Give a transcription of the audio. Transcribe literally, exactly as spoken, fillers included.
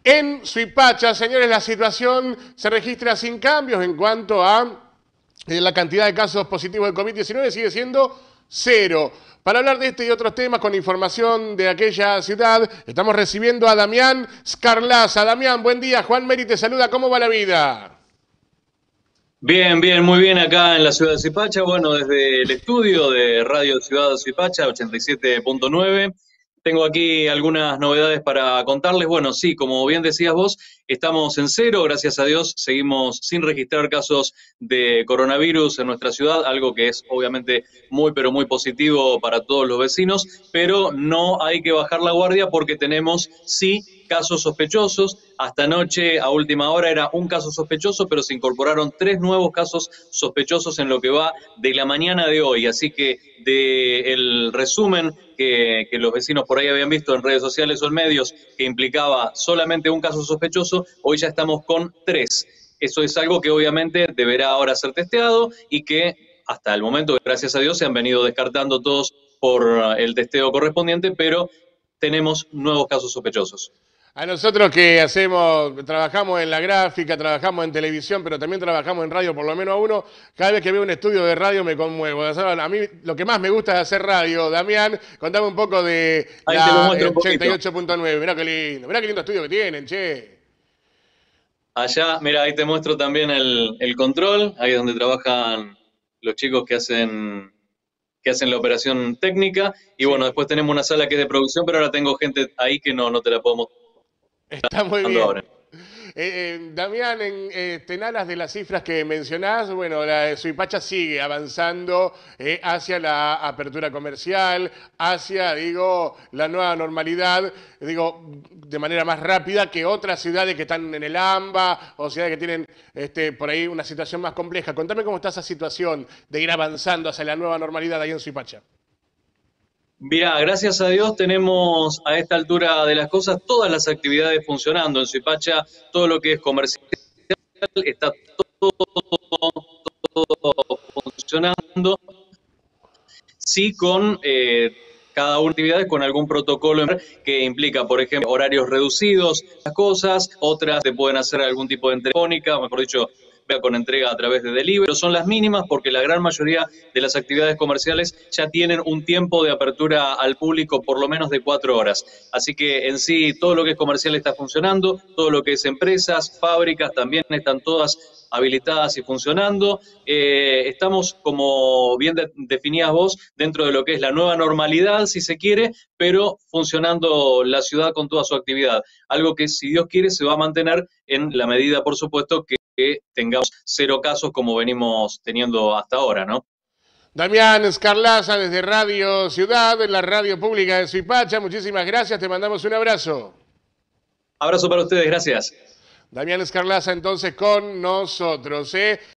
En Suipacha, señores, la situación se registra sin cambios en cuanto a eh, la cantidad de casos positivos de COVID diecinueve, sigue siendo cero. Para hablar de este y otros temas con información de aquella ciudad, estamos recibiendo a Damián Scarlaza. Damián, buen día. Juan Meri te saluda. ¿Cómo va la vida? Bien, bien, muy bien acá en la ciudad de Suipacha. Bueno, desde el estudio de Radio Ciudad de Suipacha, ochenta y siete punto nueve. Tengo aquí algunas novedades para contarles. Bueno, sí, como bien decías vos, estamos en cero, gracias a Dios, seguimos sin registrar casos de coronavirus en nuestra ciudad, algo que es obviamente muy, pero muy positivo para todos los vecinos, pero no hay que bajar la guardia porque tenemos, sí, casos sospechosos. Hasta anoche, a última hora, era un caso sospechoso, pero se incorporaron tres nuevos casos sospechosos en lo que va de la mañana de hoy. Así que del resumen que, que los vecinos por ahí habían visto en redes sociales o en medios, que implicaba solamente un caso sospechoso, hoy ya estamos con tres. Eso es algo que obviamente deberá ahora ser testeado y que hasta el momento, gracias a Dios, se han venido descartando todos por el testeo correspondiente, pero tenemos nuevos casos sospechosos. A nosotros que hacemos, trabajamos en la gráfica, trabajamos en televisión, pero también trabajamos en radio, por lo menos a uno, cada vez que veo un estudio de radio me conmuevo. A mí lo que más me gusta es hacer radio. Damián, contame un poco de Ahí te lo la muestro un ochenta y poquito. ocho punto nueve. Mirá qué lindo, mirá qué lindo estudio que tienen, che. Allá, mira, ahí te muestro también el, el control, ahí es donde trabajan los chicos que hacen, que hacen la operación técnica. Y bueno, Sí, después tenemos una sala que es de producción, pero ahora tengo gente ahí que no, no te la puedo mostrar está muy ahora. bien. Eh, eh, Damián, en, eh, en aras de las cifras que mencionás, bueno, la de Suipacha sigue avanzando eh, hacia la apertura comercial, hacia, digo, la nueva normalidad, digo, de manera más rápida que otras ciudades que están en el AMBA o ciudades que tienen este, por ahí una situación más compleja. Contame cómo está esa situación de ir avanzando hacia la nueva normalidad ahí en Suipacha. Mirá, gracias a Dios tenemos a esta altura de las cosas todas las actividades funcionando en Suipacha, todo lo que es comercial está todo funcionando. Sí, con eh, cada una de las actividades con algún protocolo que implica, por ejemplo, horarios reducidos, las cosas, otras te pueden hacer algún tipo de entrega telefónica, mejor dicho, con entrega a través de delivery, pero son las mínimas porque la gran mayoría de las actividades comerciales ya tienen un tiempo de apertura al público por lo menos de cuatro horas. Así que en sí todo lo que es comercial está funcionando, todo lo que es empresas, fábricas también están todas habilitadas y funcionando. Eh, estamos, como bien de, definías vos, dentro de lo que es la nueva normalidad, si se quiere, pero funcionando la ciudad con toda su actividad. Algo que, si Dios quiere, se va a mantener en la medida, por supuesto, que, que tengamos cero casos como venimos teniendo hasta ahora, ¿no? Damián Scarlaza desde Radio Ciudad, la radio pública de Suipacha, muchísimas gracias, te mandamos un abrazo. Abrazo para ustedes, gracias. Damián Scarlaza entonces con nosotros, ¿eh?